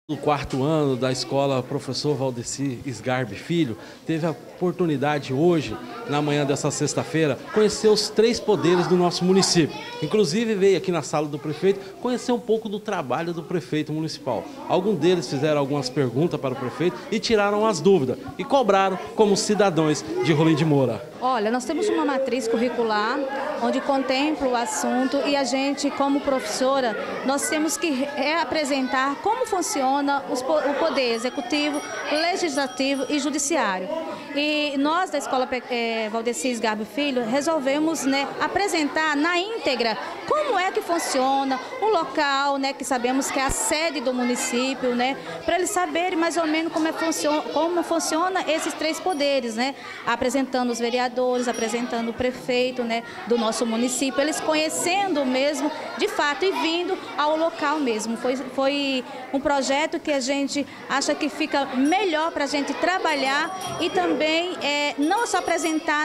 No quarto ano da escola Professor Valdeci Sgarbi Filho, teve a oportunidade hoje, na manhã dessa sexta-feira, conhecer os 3 poderes do nosso município. Inclusive veio aqui na sala do prefeito conhecer um pouco do trabalho do prefeito municipal. Alguns deles fizeram algumas perguntas para o prefeito e tiraram as dúvidas e cobraram como cidadãos de Rolim de Moura. Olha, nós temos uma matriz curricular onde contempla o assunto e a gente, como professora, nós temos que reapresentar como funciona o poder executivo, legislativo e judiciário. E nós da Escola Valdeci Sgarbi Filho resolvemos apresentar na íntegra como é que funciona o local, que sabemos que é a sede do município, para eles saberem mais ou menos como funciona esses 3 poderes, apresentando os vereadores, apresentando o prefeito do nosso município, eles conhecendo mesmo de fato e vindo ao local mesmo. Foi um projeto que a gente acha que fica melhor para a gente trabalhar e também não só apresentar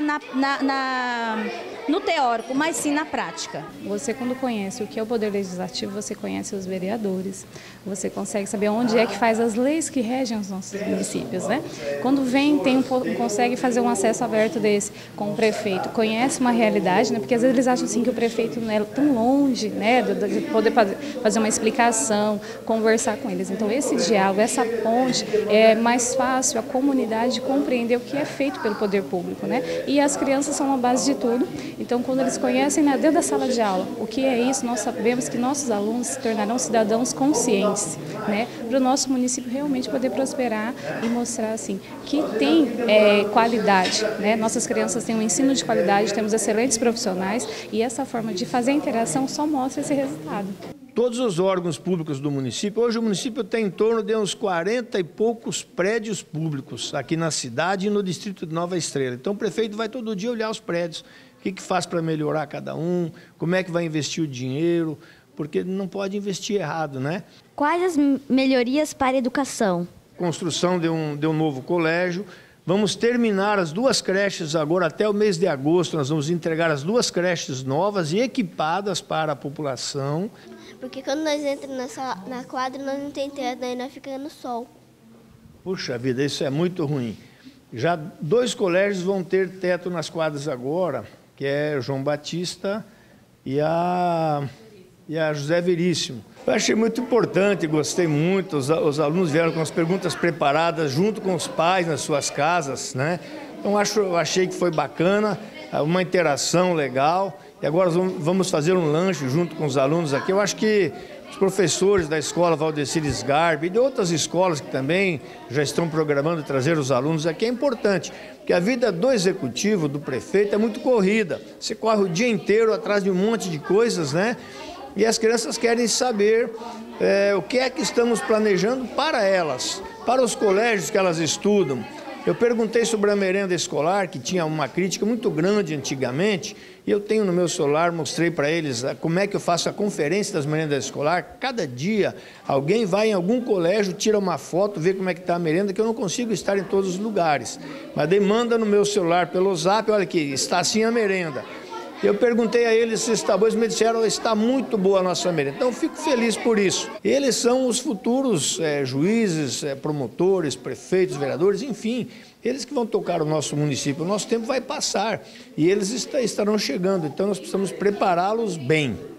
no teórico, mas sim na prática. Você, quando conhece o que é o Poder Legislativo, você conhece os vereadores, você consegue saber onde é que faz as leis que regem os nossos municípios, Quando vem, consegue fazer um acesso aberto desse com o prefeito, conhece uma realidade, porque às vezes eles acham assim que o prefeito não é tão longe, de poder fazer uma explicação, conversar com eles. Então, esse diálogo, essa ponte, é mais fácil a comunidade compreender o que é feito pelo poder público, E as crianças são a base de tudo. Então, quando eles conhecem dentro da sala de aula o que é isso, nós sabemos que nossos alunos se tornarão cidadãos conscientes, para o nosso município realmente poder prosperar e mostrar assim que tem qualidade, Nossas crianças têm um ensino de qualidade, temos excelentes profissionais e essa forma de fazer a interação só mostra esse resultado. Todos os órgãos públicos do município, hoje o município tem em torno de uns 40 e poucos prédios públicos aqui na cidade e no distrito de Nova Estrela. Então o prefeito vai todo dia olhar os prédios, o que faz para melhorar cada um, como é que vai investir o dinheiro, porque não pode investir errado, Quais as melhorias para a educação? Construção de um novo colégio. Vamos terminar as 2 creches agora, até o mês de agosto, nós vamos entregar as 2 creches novas e equipadas para a população. Porque quando nós entramos na quadra, nós não tem teto, daí nós ficamos no sol. Puxa vida, isso é muito ruim. Já 2 colégios vão ter teto nas quadras agora, que é João Batista e a José Veríssimo. Eu achei muito importante, gostei muito, os alunos vieram com as perguntas preparadas junto com os pais nas suas casas, Então achei que foi bacana, uma interação legal. E agora vamos fazer um lanche junto com os alunos aqui. Eu acho que os professores da escola Valdeci Sgarbi e de outras escolas que também já estão programando trazer os alunos aqui é importante, porque a vida do executivo, do prefeito, é muito corrida. Você corre o dia inteiro atrás de um monte de coisas, E as crianças querem saber o que é que estamos planejando para elas, para os colégios que elas estudam. Eu perguntei sobre a merenda escolar, que tinha uma crítica muito grande antigamente, e eu tenho no meu celular, mostrei para eles como é que eu faço a conferência das merendas escolares. Cada dia alguém vai em algum colégio, tira uma foto, vê como é que está a merenda, que eu não consigo estar em todos os lugares. Mas daí manda no meu celular pelo Zap, olha aqui, está assim a merenda. Eu perguntei a eles se está bom, eles me disseram, está muito boa a nossa merenda. Então, fico feliz por isso. Eles são os futuros juízes, promotores, prefeitos, vereadores, enfim, eles que vão tocar o nosso município. O nosso tempo vai passar e eles estarão chegando, então nós precisamos prepará-los bem.